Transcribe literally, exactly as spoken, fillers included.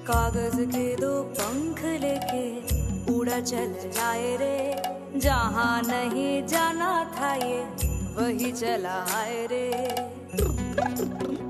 कागज के दो पंख लेके उड़ा चल जाए रे, जहाँ नहीं जाना था ये वही चला आए रे।